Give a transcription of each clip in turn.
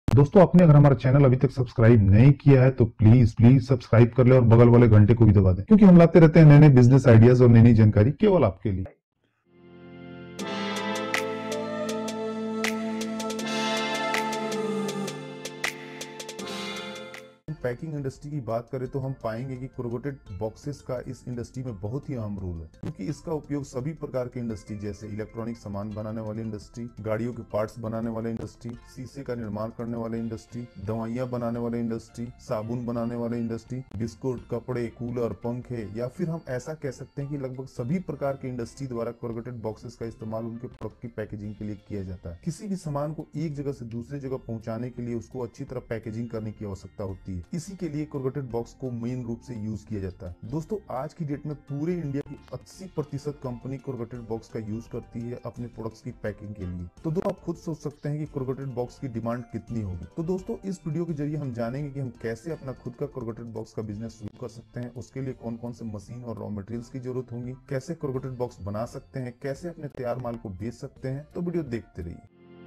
दोस्तों आपने अगर हमारा चैनल अभी तक सब्सक्राइब नहीं किया है तो प्लीज प्लीज सब्सक्राइब कर ले और बगल वाले घंटे को भी दबा दें, क्योंकि हम लाते रहते हैं नए नए बिजनेस आइडियाज और नई नई जानकारी केवल आपके लिए। पैकिंग इंडस्ट्री की बात करें तो हम पाएंगे कि कोरुगेटेड बॉक्सेस का इस इंडस्ट्री में बहुत ही अहम रोल है, क्योंकि इसका उपयोग सभी प्रकार की इंडस्ट्री जैसे इलेक्ट्रॉनिक सामान बनाने वाली इंडस्ट्री, गाड़ियों के पार्ट्स बनाने वाले इंडस्ट्री, शीशे का निर्माण करने वाले इंडस्ट्री, दवाइयां बनाने वाले इंडस्ट्री, साबुन बनाने वाले इंडस्ट्री, बिस्कुट, कपड़े, कूलर, पंखे, या फिर हम ऐसा कह सकते हैं कि लगभग सभी प्रकार की इंडस्ट्री द्वारा कोरुगेटेड बॉक्सेस का इस्तेमाल उनके प्रोडक्ट की पैकेजिंग के लिए किया जाता है। किसी भी सामान को एक जगह से दूसरी जगह पहुंचाने के लिए उसको अच्छी तरह पैकेजिंग करने की आवश्यकता होती है। इसी के लिए कोरुगेटेड बॉक्स को मेन रूप से यूज किया जाता है। दोस्तों आज की डेट में पूरे इंडिया की 80% कंपनी कोरुगेटेड बॉक्स का यूज करती है अपने प्रोडक्ट्स की पैकिंग के लिए। तो दोस्तों आप खुद सोच सकते हैं कि कोरुगेटेड बॉक्स की डिमांड कितनी होगी। तो दोस्तों इस वीडियो के जरिए हम जानेंगे कि हम कैसे अपना खुद का कोरुगेटेड बॉक्स का बिजनेस शुरू कर सकते हैं, उसके लिए कौन कौन से मशीन और रॉ मटेरियल्स की जरूरत होगी, कैसे कोरुगेटेड बॉक्स बना सकते हैं, कैसे अपने तैयार माल को बेच सकते हैं। तो वीडियो देखते रहिए।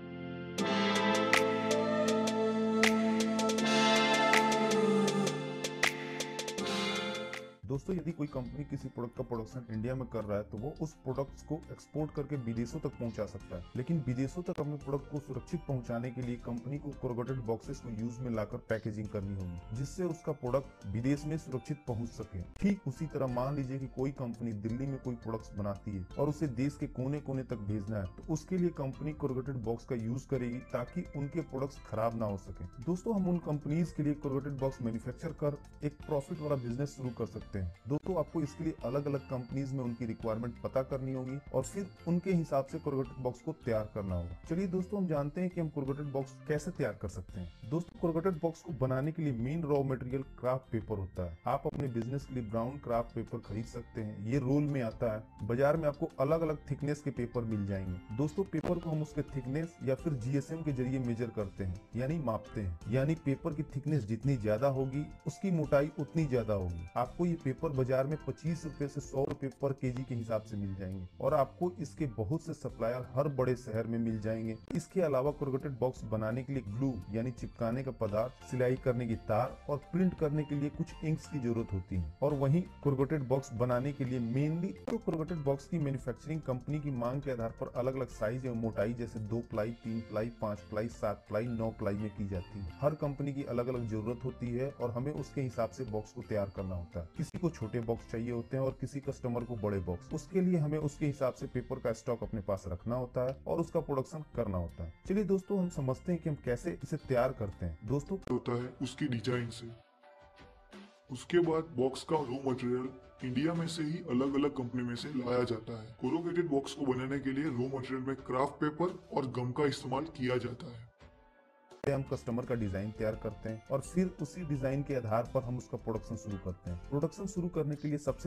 दोस्तों यदि कोई कंपनी किसी प्रोडक्ट का प्रोडक्शन इंडिया में कर रहा है तो वो उस प्रोडक्ट्स को एक्सपोर्ट करके विदेशों तक पहुंचा सकता है, लेकिन विदेशों तक अपने प्रोडक्ट को सुरक्षित पहुंचाने के लिए कंपनी को कोरुगेटेड बॉक्सेस को यूज में लाकर पैकेजिंग करनी होगी, जिससे उसका प्रोडक्ट विदेश में सुरक्षित पहुंच सके। ठीक उसी तरह मान लीजिए कि कोई कंपनी दिल्ली में कोई प्रोडक्ट्स बनाती है और उसे देश के कोने कोने तक भेजना है, तो उसके लिए कंपनी कोरुगेटेड बॉक्स का यूज करेगी ताकि उनके प्रोडक्ट्स खराब ना हो सके। दोस्तों हम उन कंपनीज के लिए कोरुगेटेड बॉक्स मैन्युफैक्चर कर एक प्रॉफिट वाला बिजनेस शुरू कर सकते हैं। दोस्तों आपको इसके लिए अलग अलग कंपनीज में उनकी रिक्वायरमेंट पता करनी होगी और फिर उनके हिसाब से कोरुगेटेड बॉक्स को तैयार करना होगा। चलिए दोस्तों हम जानते हैं कि हम कोरुगेटेड बॉक्स कैसे तैयार कर सकते हैं। दोस्तों कोरुगेटेड बॉक्स को बनाने के लिए main raw material kraft paper होता है। आप अपने बिजनेस के लिए ब्राउन क्राफ्ट पेपर खरीद सकते हैं, ये रोल में आता है। बाजार में आपको अलग अलग थिकनेस के पेपर मिल जाएंगे। दोस्तों पेपर को हम उसके थिकनेस या फिर जीएसएम के जरिए मेजर करते हैं, यानी मापते हैं, यानी पेपर की थिकनेस जितनी ज्यादा होगी उसकी मोटाई उतनी ज्यादा होगी। आपको ये पेपर बाजार में 25 रुपए से 100 रुपए पर केजी के हिसाब से मिल जाएंगे और आपको इसके बहुत से सप्लायर हर बड़े शहर में मिल जाएंगे। इसके अलावा कोरुगेटेड बॉक्स बनाने के लिए ग्लू यानी चिपकाने का पदार्थ, सिलाई करने की तार और प्रिंट करने के लिए कुछ इंक्स की जरूरत होती है। और वहीं कोरुगेटेड बॉक्स बनाने के लिए मेनली तो कोरुगेटेड बॉक्स की मैन्युफैक्चरिंग कंपनी की मांग के आधार पर अलग अलग साइज एवं मोटाई जैसे 2 ply, 3 ply, 5 ply, 7 ply, 9 ply में की जाती है। हर कंपनी की अलग अलग जरूरत होती है और हमें उसके हिसाब से बॉक्स को तैयार करना होता है। किसी को छोटे बॉक्स चाहिए होते हैं और किसी कस्टमर को बड़े बॉक्स। उसके लिए हमें उसके हिसाब से पेपर का स्टॉक अपने पास रखना होता है और उसका प्रोडक्शन करना होता है। चलिए दोस्तों हम समझते हैं कि हम कैसे इसे तैयार करते हैं। दोस्तों होता है उसकी डिजाइन से। उसके बाद बॉक्स का रॉ मटेरियल इंडिया में से ही अलग अलग कंपनी में से लाया जाता है। कोरुगेटेड बॉक्स को बनाने के लिए रॉ मटेरियल में क्राफ्ट पेपर और गम का इस्तेमाल किया जाता है। हम कस्टमर का डिजाइन तैयार करते हैं और फिर उसी डिजाइन के आधार पर हम उसका प्रोडक्शन शुरू करते हैं। प्रोडक्शन शुरू करने के लिए सबसे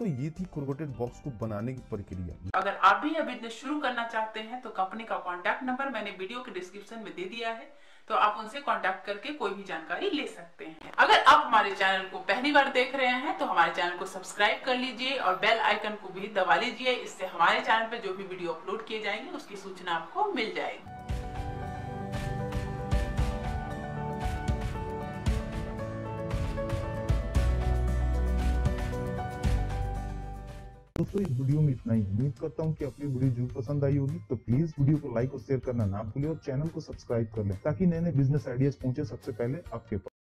दोस्तों ये थी कोरुगेटेड बॉक्स को बनाने की प्रक्रिया। अगर आप भी यह बिजनेस शुरू करना चाहते हैं तो कंपनी का कॉन्टैक्ट नंबर मैंने वीडियो के डिस्क्रिप्शन में दे दिया है, तो आप उनसे कांटेक्ट करके कोई भी जानकारी ले सकते हैं। अगर आप हमारे चैनल को पहली बार देख रहे हैं तो हमारे चैनल को सब्सक्राइब कर लीजिए और बेल आइकन को भी दबा लीजिए। इससे हमारे चैनल पर जो भी वीडियो अपलोड किए जाएंगे उसकी सूचना आपको मिल जाएगी। दोस्तों इस वीडियो में इतना ही। उम्मीद करता हूँ कि आपको वीडियो जरूर पसंद आई होगी। तो प्लीज वीडियो को लाइक और शेयर करना ना भूलें और चैनल को सब्सक्राइब कर लें ताकि नए नए बिजनेस आइडियाज पहुंचे सबसे पहले आपके पास।